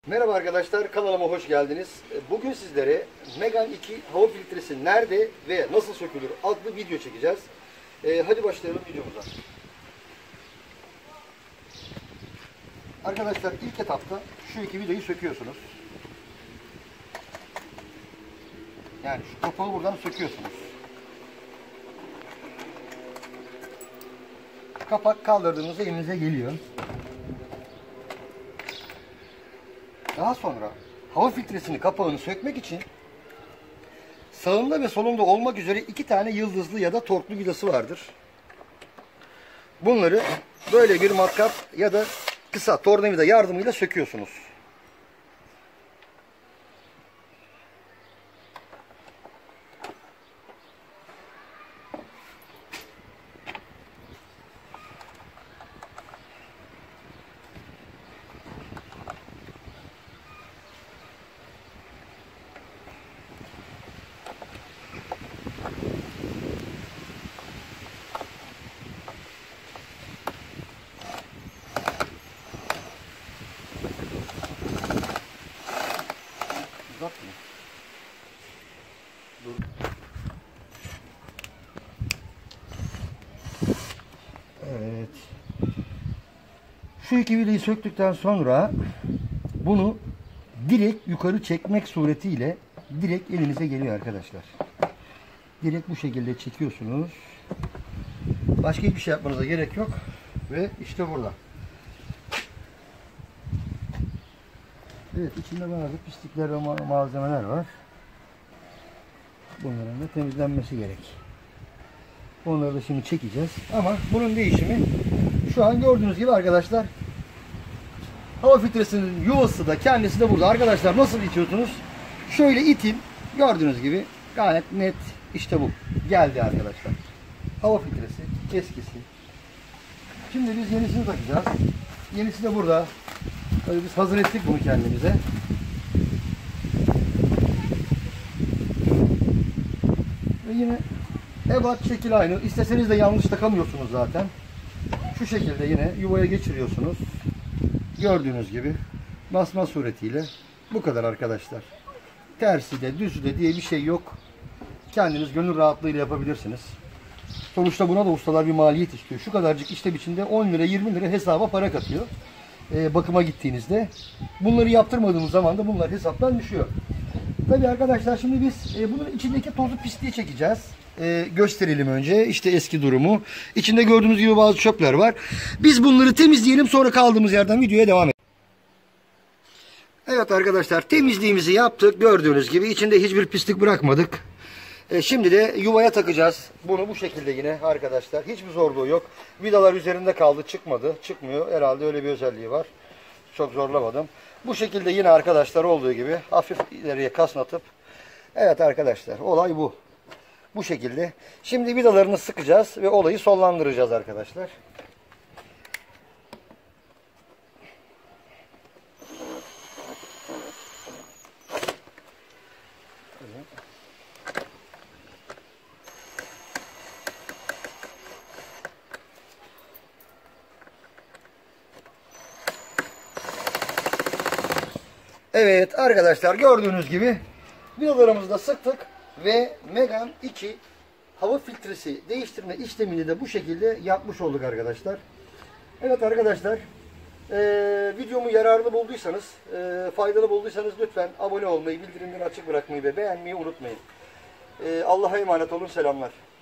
Merhaba arkadaşlar, kanalıma hoş geldiniz. Bugün sizlere Megane 2 hava filtresi nerede ve nasıl sökülür adlı video çekeceğiz. Hadi başlayalım videomuza. Arkadaşlar ilk etapta şu iki vidayı söküyorsunuz. Yani şu kapağı buradan söküyorsunuz. Kapak kaldırdığınızda elinize geliyor. Daha sonra hava filtresini kapağını sökmek için sağında ve solunda olmak üzere iki tane yıldızlı ya da torklu vidası vardır. Bunları böyle bir matkap ya da kısa tornavida yardımıyla söküyorsunuz. Evet. Şu iki vidayı söktükten sonra bunu direkt yukarı çekmek suretiyle direkt elinize geliyor arkadaşlar. Direkt bu şekilde çekiyorsunuz. Başka hiçbir şey yapmanıza gerek yok. Ve işte burada. Evet, içinde bazı pislikler ve malzemeler var. Bunların da temizlenmesi gerek. Onları da şimdi çekeceğiz. Ama bunun değişimi şu an gördüğünüz gibi arkadaşlar. Hava filtresinin yuvası da kendisi de burada. Arkadaşlar nasıl itiyorsunuz? Şöyle itin. Gördüğünüz gibi gayet net. İşte bu. Geldi arkadaşlar. Hava filtresi eskisi. Şimdi biz yenisini takacağız. Yenisi de burada. Böyle biz hazır ettik bunu kendimize. Ve yine ebat şekil aynı. İsteseniz de yanlış takamıyorsunuz zaten. Şu şekilde yine yuvaya geçiriyorsunuz. Gördüğünüz gibi basma suretiyle bu kadar arkadaşlar. Tersi de düzü de diye bir şey yok. Kendiniz gönül rahatlığıyla yapabilirsiniz. Sonuçta buna da ustalar bir maliyet istiyor. Şu kadarcık işlem içinde 10 lira 20 lira hesaba para katıyor. Bakıma gittiğinizde. Bunları yaptırmadığımız zaman da bunlar hesaptan düşüyor. Tabii arkadaşlar şimdi biz bunun içindeki tozu pisliği çekeceğiz. Gösterelim önce işte eski durumu. İçinde gördüğünüz gibi bazı çöpler var. Biz bunları temizleyelim, sonra kaldığımız yerden videoya devam edelim. Evet arkadaşlar, temizliğimizi yaptık. Gördüğünüz gibi içinde hiçbir pislik bırakmadık. Şimdi de yuvaya takacağız. Bunu bu şekilde yine arkadaşlar. Hiçbir zorluğu yok. Vidalar üzerinde kaldı, çıkmadı. Çıkmıyor. Herhalde öyle bir özelliği var. Çok zorlamadım. Bu şekilde yine arkadaşlar olduğu gibi hafif ileriye kasnatıp. Evet arkadaşlar, olay bu. Bu şekilde. Şimdi vidalarını sıkacağız ve olayı sonlandıracağız arkadaşlar. Evet arkadaşlar, gördüğünüz gibi vidalarımızı da sıktık ve Megane 2 hava filtresi değiştirme işlemini de bu şekilde yapmış olduk arkadaşlar. Evet arkadaşlar, videomu yararlı bulduysanız, faydalı bulduysanız lütfen abone olmayı, bildirimleri açık bırakmayı ve beğenmeyi unutmayın. Allah'a emanet olun, selamlar.